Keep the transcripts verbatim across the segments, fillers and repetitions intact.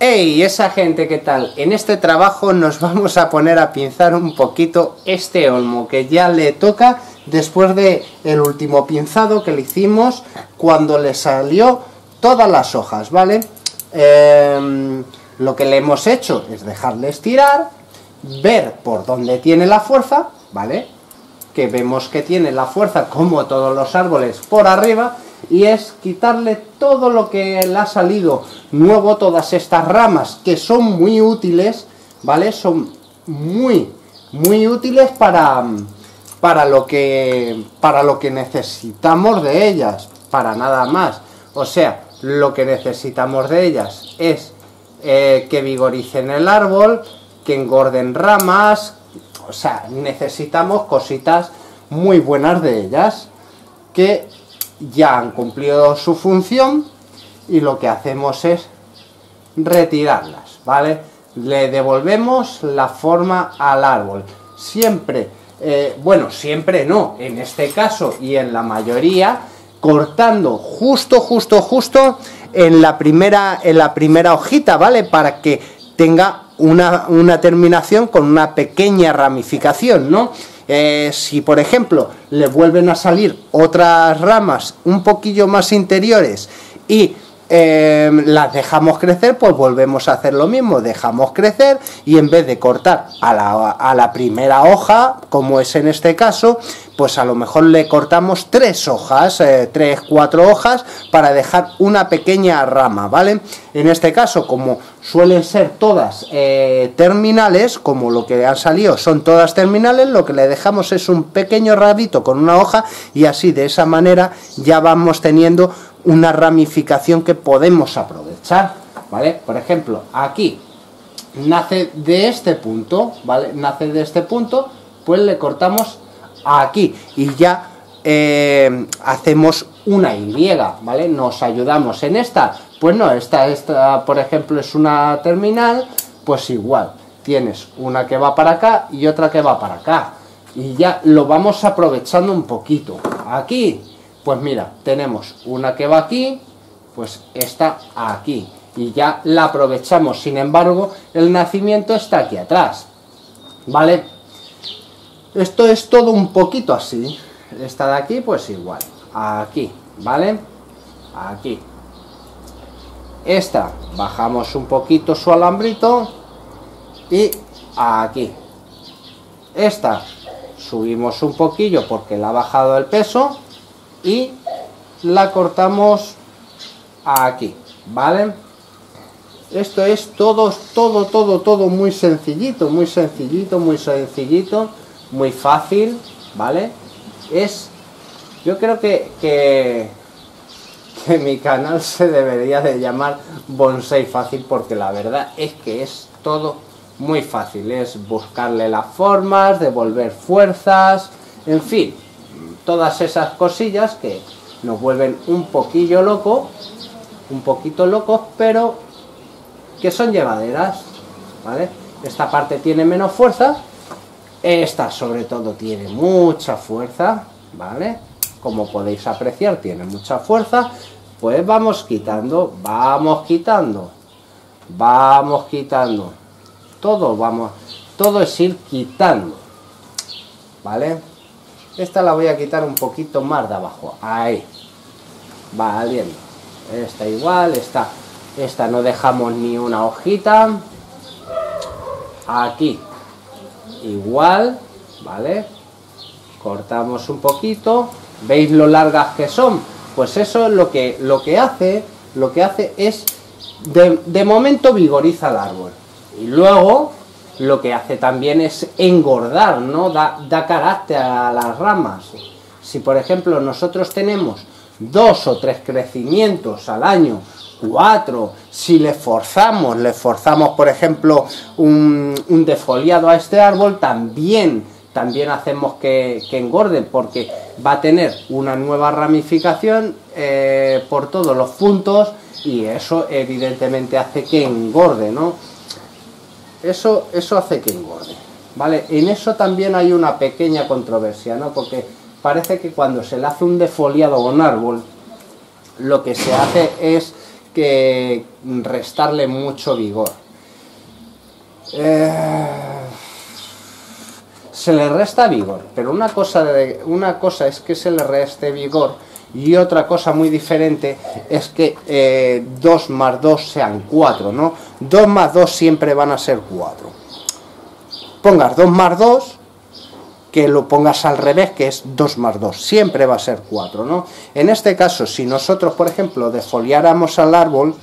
Hey, esa gente, ¿qué tal? En este trabajo nos vamos a poner a pinzar un poquito este olmo, que ya le toca después de el último pinzado que le hicimos cuando le salió todas las hojas, ¿vale? Eh, lo que le hemos hecho es dejarle estirar, ver por dónde tiene la fuerza, ¿vale? Que vemos que tiene la fuerza, como todos los árboles, por arriba, y es quitarle todo lo que le ha salido nuevo, todas estas ramas que son muy útiles, ¿vale? Son muy, muy útiles para, para, lo que, para lo que necesitamos de ellas, para nada más. O sea, lo que necesitamos de ellas es eh, que vigoricen el árbol, que engorden ramas, o sea, necesitamos cositas muy buenas de ellas, que ya han cumplido su función y lo que hacemos es retirarlas, ¿vale? Le devolvemos la forma al árbol. Siempre, eh, bueno, siempre no, en este caso y en la mayoría, cortando justo, justo, justo en la primera, en la primera hojita, ¿vale? Para que tenga una, una terminación con una pequeña ramificación, ¿no? Eh, si por ejemplo le vuelven a salir otras ramas un poquillo más interiores y eh, las dejamos crecer, pues volvemos a hacer lo mismo, dejamos crecer y en vez de cortar a la, a la primera hoja, como es en este caso, pues a lo mejor le cortamos tres hojas, eh, tres, cuatro hojas para dejar una pequeña rama, ¿vale? En este caso, como suelen ser todas eh, terminales, como lo que han salido son todas terminales, lo que le dejamos es un pequeño rabito con una hoja y así de esa manera ya vamos teniendo una ramificación que podemos aprovechar, ¿vale? Por ejemplo, aquí nace de este punto, ¿vale? Nace de este punto, pues le cortamos aquí y ya eh, hacemos una Y, ¿vale? Nos ayudamos en esta, pues no, esta, esta por ejemplo es una terminal, pues igual, tienes una que va para acá y otra que va para acá y ya lo vamos aprovechando un poquito. Aquí, pues mira, tenemos una que va aquí, pues esta aquí y ya la aprovechamos, sin embargo el nacimiento está aquí atrás, ¿vale? Esto es todo un poquito así. Esta de aquí, pues igual. Aquí, ¿vale? Aquí. Esta, bajamos un poquito su alambrito. Y aquí. Esta, subimos un poquillo porque le ha bajado el peso. Y la cortamos aquí, ¿vale? Esto es todo, todo, todo, todo muy sencillito, muy sencillito, muy sencillito. Muy fácil, ¿vale? Es, yo creo que, que, que mi canal se debería de llamar Bonsai Fácil, porque la verdad es que es todo muy fácil. Es buscarle las formas, devolver fuerzas, en fin, todas esas cosillas que nos vuelven un poquillo locos, un poquito locos, pero que son llevaderas, ¿vale? Esta parte tiene menos fuerza. Esta sobre todo tiene mucha fuerza, ¿vale? Como podéis apreciar, tiene mucha fuerza. Pues vamos quitando, vamos quitando, vamos quitando. Todo vamos, todo es ir quitando, ¿vale? Esta la voy a quitar un poquito más de abajo, ahí. Va saliendo. Esta igual, esta, esta no dejamos ni una hojita. Aquí. Igual, ¿vale? Cortamos un poquito. ¿Veis lo largas que son? Pues eso es lo que, lo que hace, lo que hace es, de, de momento vigoriza el árbol. Y luego, lo que hace también es engordar, ¿no? Da, da carácter a las ramas. Si, por ejemplo, nosotros tenemos dos o tres crecimientos al año, cuatro, si le forzamos, le forzamos por ejemplo un, un defoliado a este árbol, también, también hacemos que, que engorde, porque va a tener una nueva ramificación eh, por todos los puntos y eso evidentemente hace que engorde, ¿no? Eso, eso hace que engorde, ¿vale? En eso también hay una pequeña controversia, ¿no? Porque parece que cuando se le hace un defoliado a un árbol, lo que se hace es que restarle mucho vigor. Eh, se le resta vigor, pero una cosa, de, una cosa es que se le reste vigor y otra cosa muy diferente es que eh, dos más dos sean cuatro, ¿no? dos más dos siempre van a ser cuatro. Pongas dos más dos, que lo pongas al revés, que es dos más dos, siempre va a ser cuatro, ¿no? En este caso, si nosotros, por ejemplo, defoliáramos al árbol,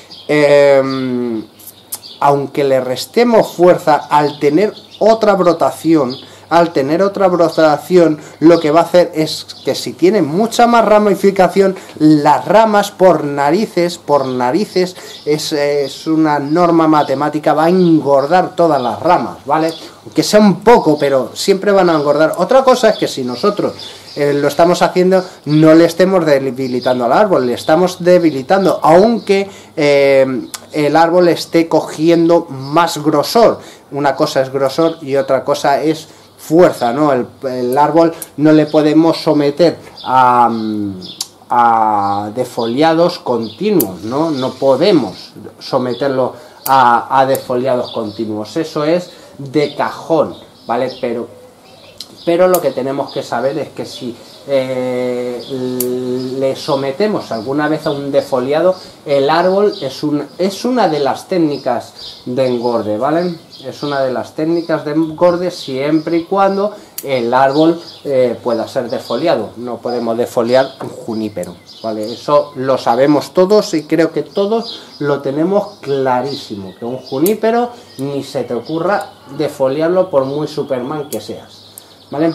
eh, aunque le restemos fuerza, al tener otra brotación, al tener otra brotación, lo que va a hacer es que si tiene mucha más ramificación, las ramas por narices, por narices, es, es una norma matemática, va a engordar todas las ramas, ¿vale? Aunque sea un poco, pero siempre van a engordar. Otra cosa es que si nosotros eh, lo estamos haciendo, no le estemos debilitando al árbol, le estamos debilitando, aunque eh, el árbol esté cogiendo más grosor. Una cosa es grosor y otra cosa es fuerza, ¿no? El, el árbol no le podemos someter a, a defoliados continuos, ¿no? No podemos someterlo a, a defoliados continuos, eso es de cajón, ¿vale? Pero, pero lo que tenemos que saber es que si eh, le sometemos alguna vez a un defoliado, el árbol es, un, es una de las técnicas de engorde, ¿vale? Es una de las técnicas de engorde siempre y cuando el árbol eh, pueda ser defoliado. No podemos defoliar un junípero, ¿vale? Eso lo sabemos todos y creo que todos lo tenemos clarísimo, que un junípero ni se te ocurra defoliarlo por muy Superman que seas, ¿vale?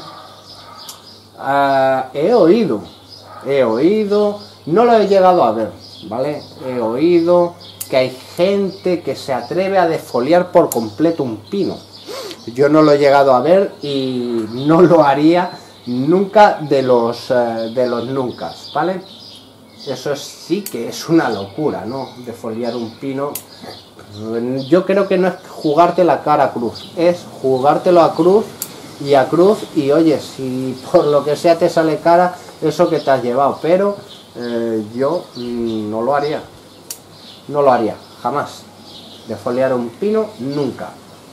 Uh, he oído, he oído, no lo he llegado a ver, ¿vale? He oído que hay gente que se atreve a defoliar por completo un pino. Yo no lo he llegado a ver y no lo haría nunca de los, eh, de los nunca, ¿vale? Eso es, sí que es una locura, ¿no? Defoliar un pino. Yo creo que no es jugarte la cara a cruz, es jugártelo a cruz y a cruz, y oye, si por lo que sea te sale cara, eso que te has llevado, pero eh, yo mm, no lo haría, no lo haría, jamás, defoliar un pino, nunca.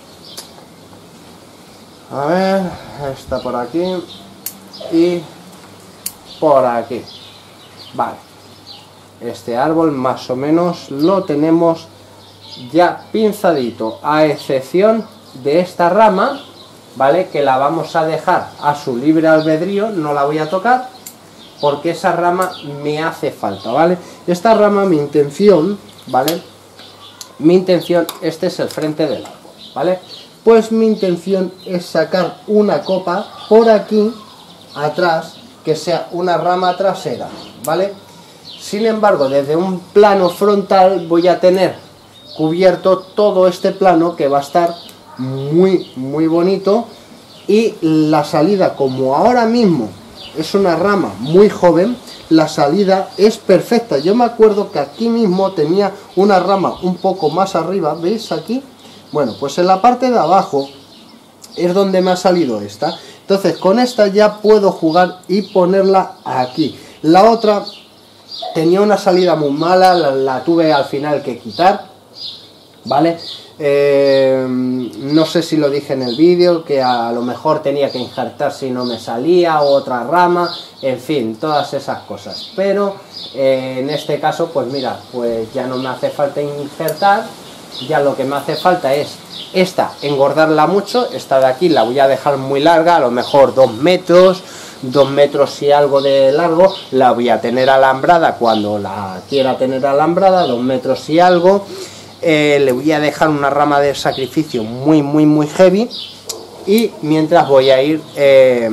A ver, está por aquí, y por aquí, vale, este árbol más o menos lo tenemos ya pinzadito, a excepción de esta rama, ¿vale? Que la vamos a dejar a su libre albedrío, no la voy a tocar, porque esa rama me hace falta, ¿vale? Esta rama, mi intención, ¿vale? Mi intención, este es el frente del árbol, ¿vale? Pues mi intención es sacar una copa por aquí, atrás, que sea una rama trasera, ¿vale? Sin embargo, desde un plano frontal voy a tener cubierto todo este plano, que va a estar muy muy bonito, y la salida, como ahora mismo es una rama muy joven, la salida es perfecta. Yo me acuerdo que aquí mismo tenía una rama un poco más arriba, ¿veis aquí? Bueno, pues en la parte de abajo es donde me ha salido esta, entonces con esta ya puedo jugar y ponerla aquí. La otra tenía una salida muy mala, la, la tuve al final que quitar, ¿vale? Eh, no sé si lo dije en el vídeo, que a lo mejor tenía que injertar si no me salía, o otra rama, en fin, todas esas cosas, pero eh, en este caso, pues mira, pues ya no me hace falta injertar, ya lo que me hace falta es esta, engordarla mucho. Esta de aquí la voy a dejar muy larga, a lo mejor dos metros, dos metros y algo de largo, la voy a tener alambrada cuando la quiera tener alambrada, dos metros y algo. Eh, le voy a dejar una rama de sacrificio muy muy muy heavy, y mientras voy a ir eh,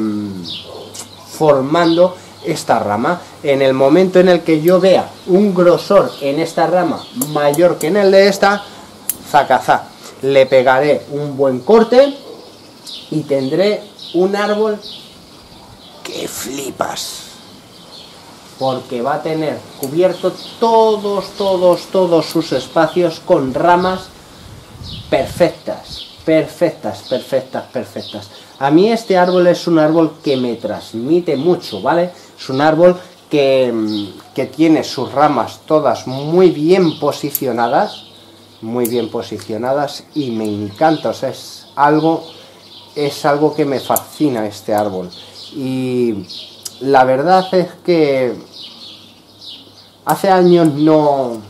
formando esta rama. En el momento en el que yo vea un grosor en esta rama mayor que en el de esta, zacazá, le pegaré un buen corte y tendré un árbol que flipas, porque va a tener cubierto todos, todos, todos sus espacios con ramas perfectas, perfectas, perfectas, perfectas. A mí este árbol es un árbol que me transmite mucho, ¿vale? Es un árbol que, que tiene sus ramas todas muy bien posicionadas, muy bien posicionadas, y me encanta, o sea, es algo, es algo que me fascina este árbol. Y la verdad es que hace años no...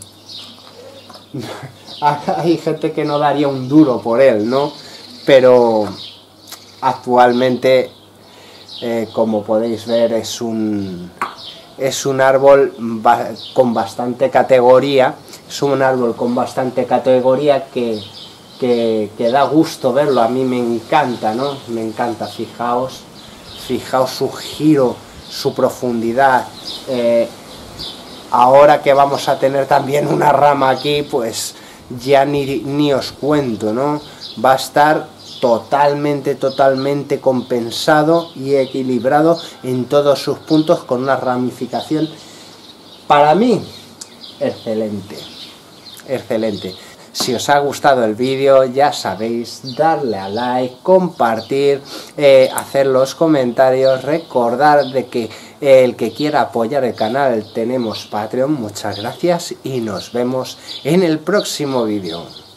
hay gente que no daría un duro por él, ¿no? Pero actualmente, eh, como podéis ver, es un, es un árbol ba con bastante categoría, es un árbol con bastante categoría que, que, que da gusto verlo. A mí me encanta, ¿no? Me encanta, fijaos, fijaos su giro, su profundidad. Eh, ahora que vamos a tener también una rama aquí, pues ya ni, ni os cuento, ¿no? Va a estar totalmente, totalmente compensado y equilibrado en todos sus puntos, con una ramificación, para mí, excelente, excelente. Si os ha gustado el vídeo, ya sabéis, darle a like, compartir, eh, hacer los comentarios, recordar de que eh, el que quiera apoyar el canal, tenemos Patreon. Muchas gracias y nos vemos en el próximo vídeo.